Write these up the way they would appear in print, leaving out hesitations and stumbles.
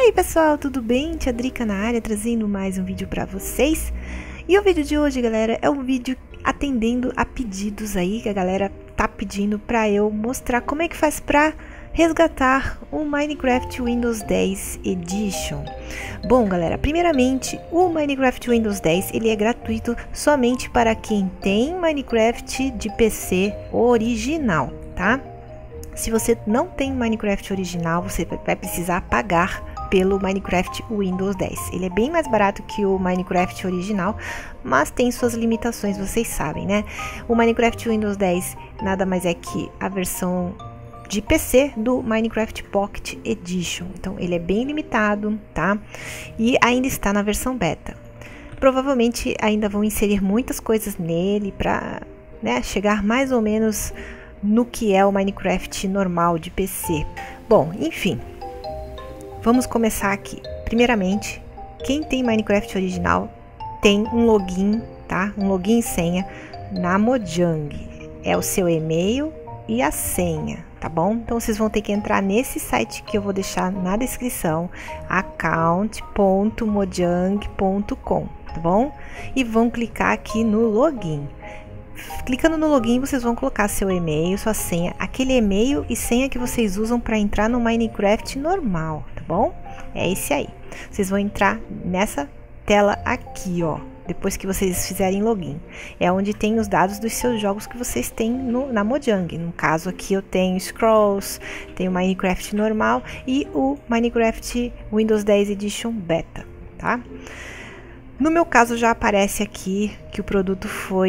aí pessoal, tudo bem? Tia Drica na área, trazendo mais um vídeo pra vocês. E o vídeo de hoje, galera, é um vídeo atendendo a pedidos aí que a galera tá pedindo pra eu mostrar como é que faz pra resgatar o Minecraft Windows 10 Edition. Bom, galera, primeiramente, o Minecraft Windows 10 ele é gratuito somente para quem tem Minecraft de PC original, tá? Se você não tem Minecraft original, você vai precisar pagar pelo Minecraft Windows 10. Ele é bem mais barato que o Minecraft original, mas tem suas limitações, vocês sabem, né? O Minecraft Windows 10 nada mais é que a versão de PC do Minecraft Pocket Edition. Então ele é bem limitado, tá? E ainda está na versão beta. Provavelmente ainda vão inserir muitas coisas nele para, né, chegar mais ou menos no que é o Minecraft normal de PC. Bom, enfim, vamos começar aqui. Primeiramente, quem tem Minecraft original tem um login, tá? Um login e senha na Mojang. É o seu e-mail e a senha, tá bom? Então vocês vão ter que entrar nesse site que eu vou deixar na descrição, account.mojang.com, tá bom? E vão clicar aqui no login. Clicando no login, vocês vão colocar seu e-mail, sua senha, aquele e-mail e senha que vocês usam para entrar no Minecraft normal, tá bom? É esse aí. Vocês vão entrar nessa tela aqui, ó, depois que vocês fizerem login. É onde tem os dados dos seus jogos que vocês têm na Mojang. No caso aqui eu tenho Scrolls, tenho Minecraft normal e o Minecraft Windows 10 Edition Beta, tá? No meu caso já aparece aqui que o produto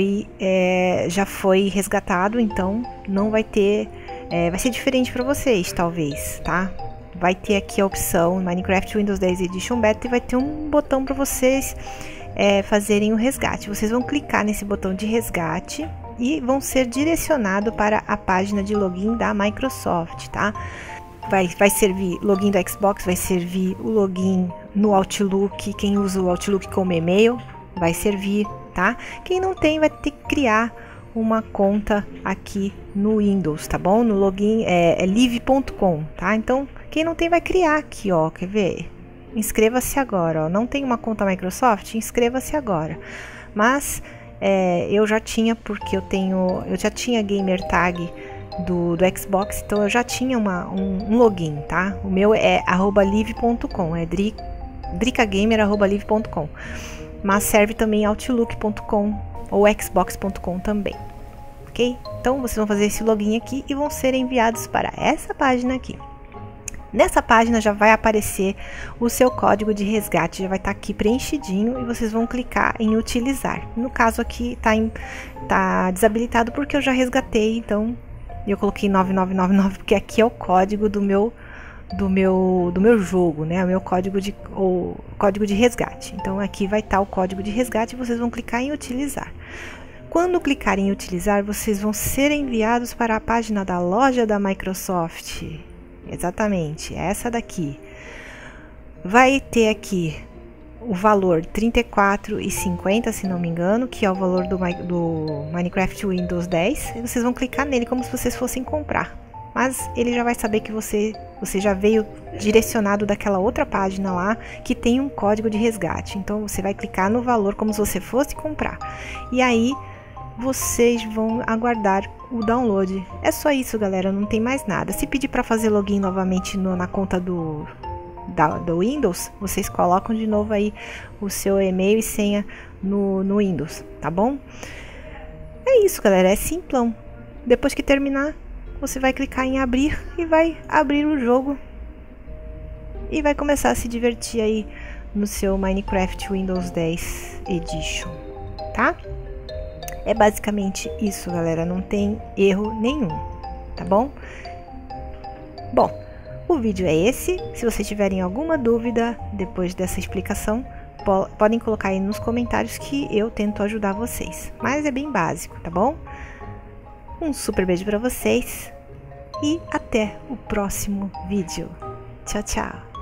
já foi resgatado, então não vai ter, vai ser diferente para vocês, talvez, tá? Vai ter aqui a opção Minecraft Windows 10 Edition Beta e vai ter um botão para vocês fazerem o resgate. Vocês vão clicar nesse botão de resgate e vão ser direcionados para a página de login da Microsoft, tá? Vai servir login do Xbox, vai servir o login no Outlook, quem usa o Outlook como e-mail vai servir, tá? Quem não tem vai ter que criar uma conta aqui no Windows, tá bom? No login é live.com, tá? Então, quem não tem vai criar aqui, ó, quer ver? Inscreva-se agora, ó. Não tem uma conta Microsoft? Inscreva-se agora. Mas eu já tinha, porque eu já tinha gamer tag do Xbox, então eu já tinha um login, tá? O meu é @live.com, é dricagamer@live.com, mas serve também outlook.com ou xbox.com também, ok? Então vocês vão fazer esse login aqui e vão ser enviados para essa página aqui. Nessa página já vai aparecer o seu código de resgate, já vai estar aqui preenchidinho e vocês vão clicar em utilizar. No caso aqui tá desabilitado porque eu já resgatei, então eu coloquei 9999 porque aqui é o código do meu jogo, né? O meu código de resgate. Então aqui vai estar o código de resgate e vocês vão clicar em utilizar. Quando clicarem em utilizar, vocês vão ser enviados para a página da loja da Microsoft. Exatamente, essa daqui. Vai ter aqui o valor R$ 34,50, se não me engano, que é o valor do Minecraft Windows 10. E vocês vão clicar nele como se vocês fossem comprar. Mas ele já vai saber que você já veio direcionado daquela outra página lá que tem um código de resgate. Então você vai clicar no valor como se você fosse comprar. E aí vocês vão aguardar o download. É só isso, galera, não tem mais nada. Se pedir para fazer login novamente na conta do Windows, vocês colocam de novo aí o seu e-mail e senha no Windows, tá bom? É isso, galera, é simplão. Depois que terminar, você vai clicar em abrir e vai abrir o jogo e vai começar a se divertir aí no seu Minecraft Windows 10 Edition, tá? É basicamente isso, galera, não tem erro nenhum, tá bom? Bom, o vídeo é esse. Se vocês tiverem alguma dúvida depois dessa explicação, podem colocar aí nos comentários que eu tento ajudar vocês. Mas é bem básico, tá bom? Um super beijo para vocês e até o próximo vídeo. Tchau, tchau!